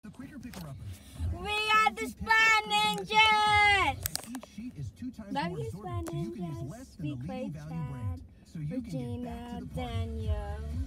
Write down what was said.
The quicker picker-uppers. We are the Spy Ninjas! Each sheet is 2 times Love more you, Spy absorbent, so you can use Ninjas. less than the Speak leading great value brand. So you can get back Regina to the party. Daniel.